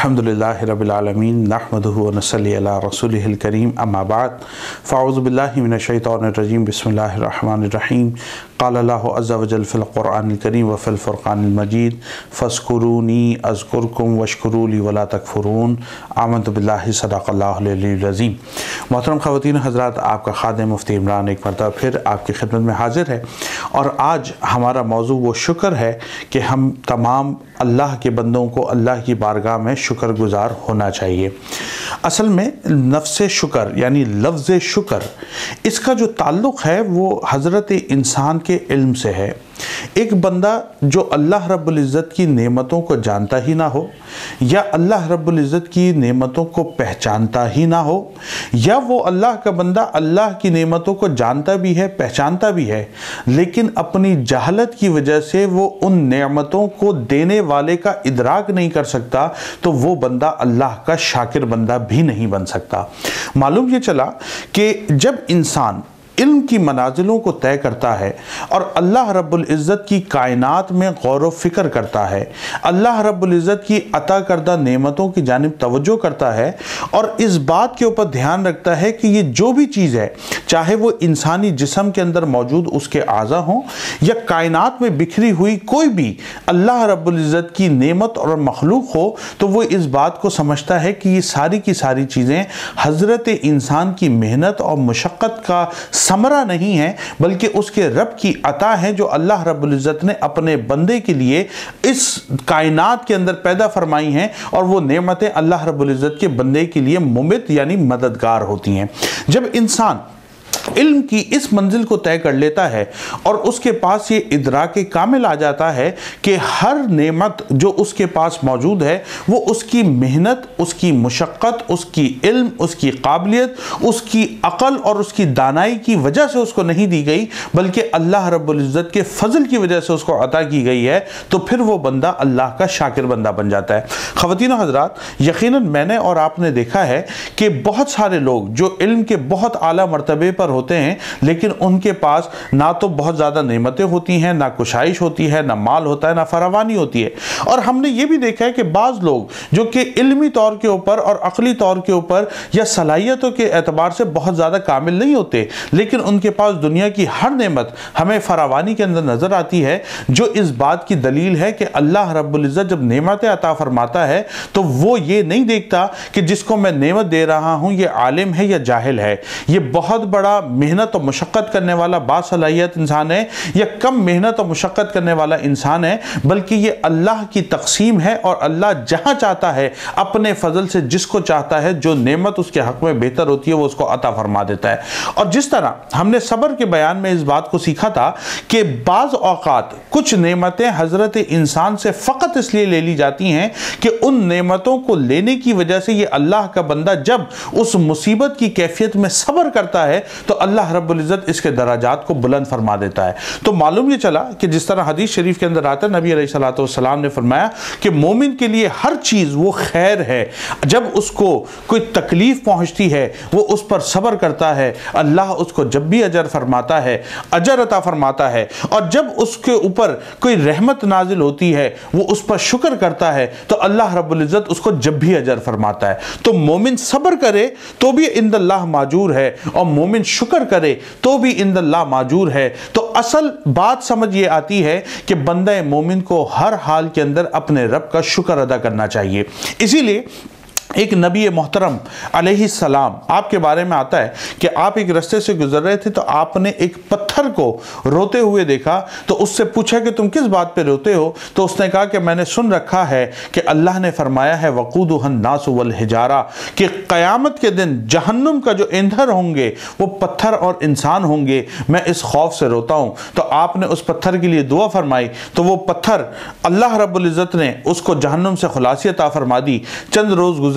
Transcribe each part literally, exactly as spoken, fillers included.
अल्हम्दुलिल्लाहि रब्बिल आलमीन नहमदुहु व नसल्ली अला रसूलिहिल करीम अम्मा बाद फ़अऊज़ु बिल्लाहि मिनश शैतानिर रजीम बिस्मिल्लाहिर रहमानिर रहीम क़ाल अल्लाहु अज़्ज़ा व जल्ल फ़िल क़ुरआनिल करीम व फ़िल फ़ुरक़ानिल मजीद फ़ज़्कुरूनी अज़्कुरकुम वश्कुरू ली वला तकफ़ुरून आमनतु बिल्लाहि सदक़ल्लाहुल अलीयुल अज़ीम। मोहतरम ख़वातीन हज़रात, आपका ख़ादिम मुफ्ती इमरान एक मरतबा फिर आपकी खिदमत में हाज़िर है और आज हमारा मौजू वो शुक्र है कि हम तमाम अल्लाह के बंदों को अल्लाह की बारगाह में शुक्र गुज़ार होना चाहिए। असल में नफ्स शुक्र यानी लफ्ज़ शुक्र, इसका जो ताल्लुक़ है वो हज़रत इंसान के इल्म से है। एक बंदा जो अल्लाह रब्बुल इज़्ज़त की नेमतों को जानता ही ना हो, या अल्लाह रब्बुल इज़्ज़त की नेमतों को पहचानता ही ना हो, या वो अल्लाह का बंदा अल्लाह की नेमतों को जानता भी है, पहचानता भी है, लेकिन अपनी जहालत की वजह से वो उन नेमतों को देने वाले का इदराक नहीं कर सकता, तो वो बंदा अल्लाह का शाकिर बंदा भी नहीं बन सकता। मालूम ये चला कि जब इंसान इल्म की मनाजिलों को तय करता है और अल्लाह रब्बुल इज़्ज़त की कायनात में गौर व फ़िक्र करता है, अल्लाह रब्बुल इज़्ज़त की अता करदा नेमतों की जानिब तवज्जो करता है और इस बात के ऊपर ध्यान रखता है कि ये जो भी चीज़ है, चाहे वो इंसानी जिस्म के अंदर मौजूद उसके आज़ा हों या कायनात में बिखरी हुई कोई भी अल्लाह रब्बुल इज़्ज़त की नेमत और मखलूक हो, तो वो इस बात को समझता है कि ये सारी की सारी चीज़ें हज़रत इंसान की मेहनत और मुशक्क़त का समरा नहीं है, बल्कि उसके रब की अता है जो अल्लाह रब्बुल इज़्ज़त ने अपने बंदे के लिए इस कायनात के अंदर पैदा फरमाई हैं, और वो नेमतें अल्लाह रब्बुल इज़्ज़त के बंदे के लिए मुमित यानी मददगार होती हैं। जब इंसान इल्म की इस मंजिल को तय कर लेता है और उसके पास ये इदराक कामिल आ जाता है कि हर नेमत जो उसके पास मौजूद है वो उसकी मेहनत, उसकी मुशक्क़त, उसकी इल्म, उसकी काबिलियत, उसकी अक़ल और उसकी दानाई की वजह से उसको नहीं दी गई, बल्कि अल्लाह रब्बुल इज़्ज़त के फ़ज़ल की वजह से उसको अता की गई है, तो फिर वो बंदा अल्लाह का शाकिर बंदा बन जाता है। ख़वातीन व हज़रात, यकीनन मैंने और आपने देखा है कि बहुत सारे लोग जो इल्म के बहुत आला मर्तबे पर होते हैं, लेकिन उनके पास ना तो बहुत ज़्यादा नेमतें होती हैं, ना कुशाइश होती है, ना माल होता है, ना फरावानी होती है। और हमने ये भी देखा है कि बाज़ लोग जो कि इल्मी तौर के ऊपर और अक़ली तौर के ऊपर या सलाहियतों के एतबार से बहुत ज़्यादा कामिल नहीं होते, लेकिन उनके पास दुनिया की हर नेमत हमें फरावानी के अंदर नज़र आती है, जो इस बात की दलील है कि अल्लाह रब्बुल इज़्ज़त जब नेमतें अता फरमाता है तो वो ये नहीं देखता कि जिसको मैं नेमत दे रहा हूँ ये आलिम है या जाहिल है, ये बहुत बड़ा मेहनत और मुशक्क़त करने वाला बासलाहियत इंसान है या कम मेहनत और मुशक्क़त करने वाला इंसान है, बल्कि ये अल्लाह की तक़सीम है और अल्लाह जहाँ चाहता है अपने फजल से जिसको चाहता है जो नेमत उसके हक़ में बेहतर होती है वो उसको अता फरमा देता है। और जिस तरह हमने सब्र के बयान में इस बात को सीखा था कि बाज़ औक़ात कुछ नेमतें हज़रत इंसान से फ़कत इसलिए ले ली जाती हैं कि उन नेमतों को लेने की वजह से ये अल्लाह का बंदा जब उस मुसीबत की कैफियत में सब्र करता है तो अल्लाह रब्बुल इज़्ज़त इसके दराजात को बुलंद फरमा देता है। तो मालूम ये चला कि जिस तरह हदीस शरीफ के अंदर आता है, नबी अलैहिस्सलातु वस्सलाम ने फरमाया कि मोमिन के लिए हर चीज़ वो खैर है। जब उसको कोई तकलीफ़ पहुँचती है वो उस पर सब्र करता है, अल्लाह उसको जब भी अजर फरमाता है, अजर अता फरमाता है, और जब उसके ऊपर कोई रहमत नाजिल होती है वो उस पर शुक्र करता है तो अल्लाह रब्बुल इज़्ज़त उसको जब भी अजर फरमाता है। तो मोमिन सब्र करे तो भी इंदल्लाह माजूर है, और मोमिन शुक्र करे तो भी इंदल्लाह माजूर है। तो असल बात समझ ये आती है कि बंदा मोमिन को हर हाल के अंदर अपने रब का शुक्र अदा करना चाहिए। इसीलिए एक नबी मोहतरम अलैहिस्सलाम आपके बारे में आता है कि आप एक रास्ते से गुजर रहे थे तो आपने एक पत्थर को रोते हुए देखा, तो उससे पूछा कि तुम किस बात पे रोते हो, तो उसने कहा कि मैंने सुन रखा है कि अल्लाह ने फरमाया है वक़ूदुहन नासु वल हिजारा, कि क़यामत के दिन जहन्नुम का जो ईंधन होंगे वो पत्थर और इंसान होंगे, मैं इस खौफ से रोता हूँ। तो आपने उस पत्थर के लिए दुआ फरमाई, तो वो पत्थर अल्लाह रब्बुल इज़्ज़त ने उसको जहन्नुम से खुलासी अता फरमा दी। चंद रोज़ गुजरे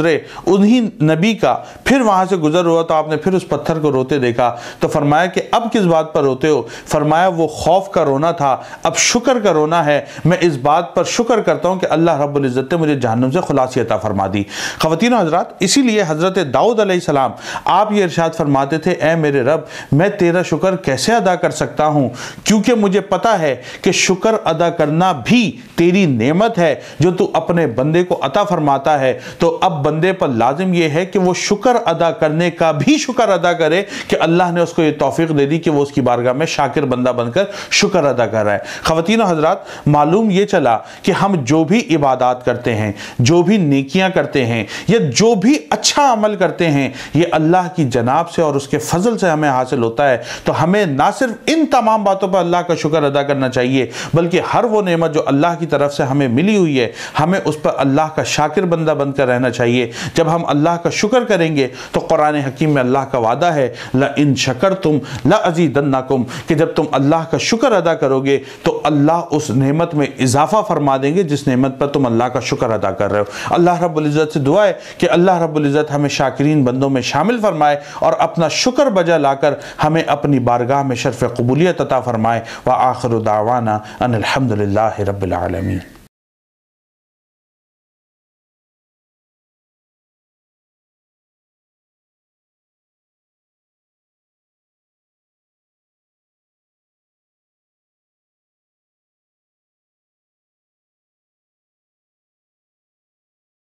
گزرے انہی نبی کا پھر وہاں سے گزر ہوا تو آپ نے پھر اس پتھر کو روتے دیکھا تو فرمایا کہ اب کس بات پر روتے ہو؟ فرمایا وہ خوف کا رونا تھا، اب شکر کا رونا ہے، میں اس بات پر شکر کرتا ہوں کہ اللہ رب العزت نے مجھے جہنم سے خلاصی عطا فرما دی۔ خواتین و حضرات، اسی لیے حضرت داؤد علیہ السلام آپ یہ ارشاد فرماتے تھے، اے میرے رب میں تیرا شکر کیسے ادا کر سکتا ہوں، کیونکہ مجھے پتا ہے کہ شکر ادا کرنا بھی تیری نعمت ہے جو تو اپنے بندے کو عطا فرماتا ہے۔ تو اب بندے پر لازم یہ ہے کہ وہ شکر ادا کرنے کا بھی شکر ادا کرے کہ اللہ نے اس کو یہ توفیق دے دی کہ وہ اس کی بارگاہ میں شاکر بندہ بن کر شکر ادا کر رہا ہے۔ خواتین و حضرات، معلوم یہ چلا کہ ہم جو بھی عبادات کرتے ہیں، جو بھی نیکیاں کرتے ہیں یا جو بھی اچھا عمل کرتے ہیں، یہ اللہ کی جناب سے اور اس کے فضل سے ہمیں حاصل ہوتا ہے۔ تو ہمیں نہ صرف ان تمام باتوں پر اللہ کا شکر ادا کرنا چاہیے بلکہ ہر وہ نعمت جو اللہ کی طرف سے ہمیں ملی ہوئی ہے ہمیں اس پر اللہ کا شاکر بندہ بن کر رہنا چاہیے۔ جب ہم اللہ کا شکر کریں گے تو قرآن حکیم میں اللہ کا وعدہ ہے لَإِن شَكَرْتُمْ لَأَزِيدَنَّكُمْ کہ جب تم اللہ کا شکر ادا کرو گے تو اللہ اس نعمت میں اضافہ فرما دیں گے جس نعمت پر تم اللہ کا شکر ادا کر رہے ہو۔ اللہ رب العزت سے دعا ہے کہ اللہ رب العزت ہمیں شاکرین بندوں میں شامل فرمائے اور اپنا شکر بجا لا کر ہمیں اپنی بارگاہ میں شرف قبولیت عطا فرمائے۔ وآخر دعوانا ان الحمد للہ رب العالمین۔